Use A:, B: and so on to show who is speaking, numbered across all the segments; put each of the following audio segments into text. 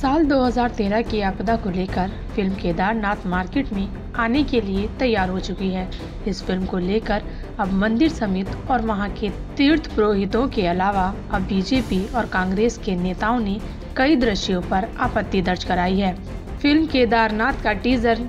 A: साल 2013 की आपदा को लेकर फिल्म केदारनाथ मार्केट में आने के लिए तैयार हो चुकी है। इस फिल्म को लेकर अब मंदिर समिति और वहां के तीर्थ पुरोहितों के अलावा अब बीजेपी और कांग्रेस के नेताओं ने कई दृश्यों पर आपत्ति दर्ज कराई है। फिल्म केदारनाथ का टीजर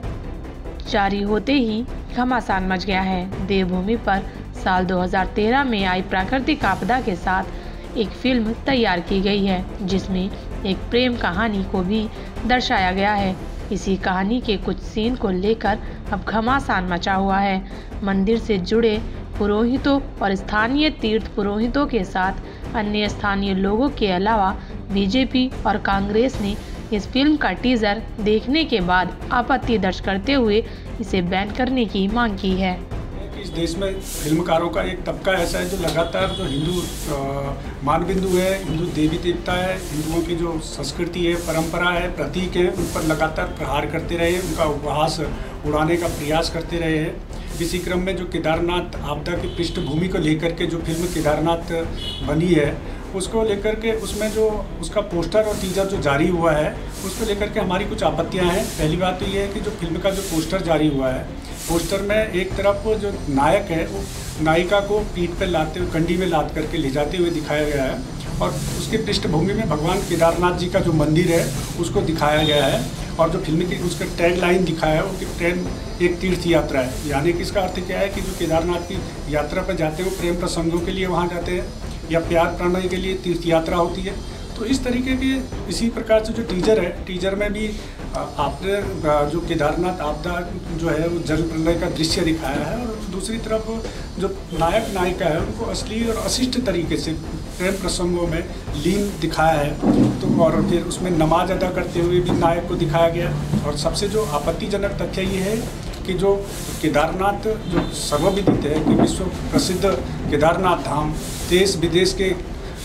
A: जारी होते ही घमासान मच गया है। देवभूमि पर साल 2013 में आई प्राकृतिक आपदा के साथ एक फिल्म तैयार की गई है, जिसमें एक प्रेम कहानी को भी दर्शाया गया है। इसी कहानी के कुछ सीन को लेकर अब घमासान मचा हुआ है। मंदिर से जुड़े पुरोहितों और स्थानीय तीर्थ पुरोहितों के साथ अन्य स्थानीय लोगों के अलावा बीजेपी और कांग्रेस ने इस फिल्म का टीजर देखने के बाद आपत्ति दर्ज करते हुए इसे बैन करने की मांग की है।
B: इस देश में फिल्मकारों का एक तबका ऐसा है जो लगातार जो हिंदू मानबिंदु है, हिंदू देवी देवता है, हिंदुओं की जो संस्कृति है, परंपरा है, प्रतीक है, उन पर लगातार प्रहार करते रहे, उनका उपहास उड़ाने का प्रयास करते रहे हैं। इसी क्रम में जो केदारनाथ आपदा की पृष्ठभूमि को लेकर के जो फिल्म केदारनाथ बनी है, उसको लेकर के उसमें जो उसका पोस्टर और टीजर जो जारी हुआ है, उसको लेकर के हमारी कुछ आपत्तियां हैं। पहली बात तो ये है कि जो फिल्म का जो पोस्टर जारी हुआ है, पोस्टर में एक तरफ जो नायक है वो नायिका को पीठ पर लाते हुए कंडी में लाद करके ले जाते हुए दिखाया गया है, और उसके पृष्ठभूमि में भगवान केदारनाथ जी का जो मंदिर है उसको दिखाया गया है। और जो फिल्म की उसका टैग लाइन दिखाया है वो कि प्रेम एक तीर्थ यात्रा है। यानी कि इसका अर्थ क्या है कि जो केदारनाथ की यात्रा पर जाते हैं वो प्रेम प्रसंगों के लिए वहाँ जाते हैं या प्यार प्रणय के लिए तीर्थ यात्रा होती है। तो इस तरीके के इसी प्रकार से जो टीजर है, टीजर में भी आपने जो केदारनाथ आपदा जो है वो जल प्रलय का दृश्य दिखाया है, और दूसरी तरफ जो नायक नायिका है उनको अश्लील और अशिष्ट तरीके से प्रेम प्रसंगों में लीन दिखाया है। तो और फिर उसमें नमाज अदा करते हुए भी नायक को दिखाया गया। और सबसे जो आपत्तिजनक तथ्य ये है कि जो केदारनाथ जो सर्वविदित है कि विश्व प्रसिद्ध केदारनाथ धाम देश विदेश के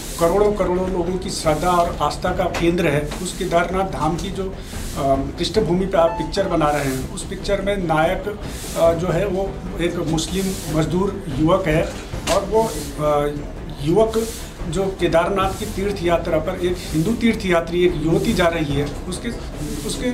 B: करोड़ों लोगों की श्रद्धा और आस्था का केंद्र है, उस केदारनाथ धाम की जो पृष्ठभूमि पर आप पिक्चर बना रहे हैं, उस पिक्चर में नायक जो है वो एक मुस्लिम मजदूर युवक है, और वो युवक जो केदारनाथ की तीर्थ यात्रा पर एक हिंदू तीर्थ यात्री एक युवती जा रही है, उसके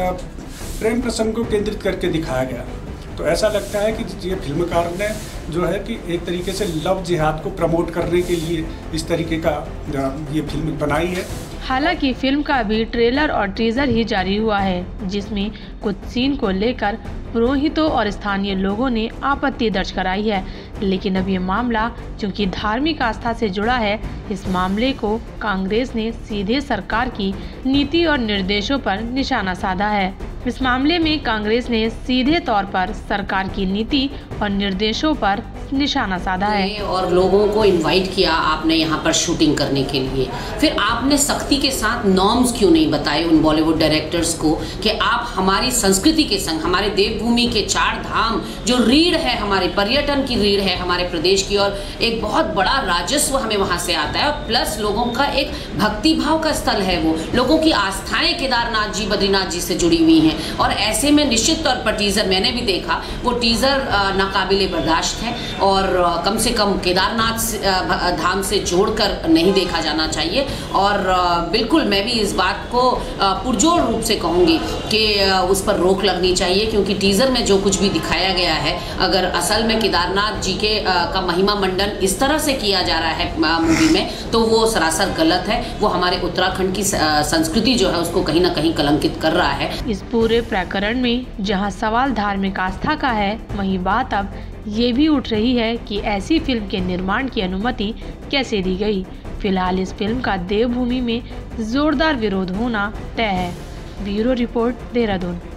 B: प्रेम प्रसंग को केंद्रित करके दिखाया गया। तो ऐसा लगता है कि ये फिल्मकार ने जो है कि एक तरीके से लव जिहाद को प्रमोट करने के लिए इस तरीके का ये फिल्म बनाई है।
A: हालांकि फिल्म का अभी ट्रेलर और टीजर ही जारी हुआ है, जिसमें कुछ सीन को लेकर पुरोहितों और स्थानीय लोगों ने आपत्ति दर्ज कराई है। लेकिन अब ये मामला चूंकि धार्मिक आस्था से जुड़ा है, इस मामले को कांग्रेस ने सीधे सरकार की नीति और निर्देशों पर निशाना साधा है। इस मामले में कांग्रेस ने सीधे तौर पर सरकार की नीति और निर्देशों पर निशाना साधा है।
C: और लोगों को इनवाइट किया आपने यहाँ पर शूटिंग करने के लिए, फिर आपने सख्ती के साथ नॉर्म्स क्यों नहीं बताए उन बॉलीवुड डायरेक्टर्स को कि आप हमारी संस्कृति के संग हमारे देवभूमि के 4 धाम जो रीढ़ है, हमारे पर्यटन की रीढ़ है हमारे प्रदेश की, और एक बहुत बड़ा राजस्व हमें वहाँ से आता है, और प्लस लोगों का एक भक्ति भाव का स्थल है, वो लोगों की आस्थाएं केदारनाथ जी बद्रीनाथ जी से जुड़ी हुई हैं। और ऐसे में निश्चित तौर पर टीजर मैंने भी देखा, वो टीजर नाकाबिले बर्दाश्त है, और कम से कम केदारनाथ धाम से जोड़कर नहीं देखा जाना चाहिए। और बिल्कुल मैं भी इस बात को पुरजोर रूप से कहूँगी कि उस पर रोक लगनी चाहिए, क्योंकि टीजर में जो कुछ भी दिखाया गया है, अगर असल में केदारनाथ जी के का महिमा मंडन इस तरह से किया जा रहा है मूवी में, तो वो सरासर गलत है। वो हमारे उत्तराखंड की संस्कृति जो है उसको कहीं ना कहीं कलंकित कर रहा है।
A: इस पूरे प्रकरण में जहां सवाल धार्मिक आस्था का है, वहीं बात अब ये भी उठ रही है कि ऐसी फिल्म के निर्माण की अनुमति कैसे दी गई। फिलहाल इस फिल्म का देवभूमि में जोरदार विरोध होना तय है। Bureau report, Dehradun.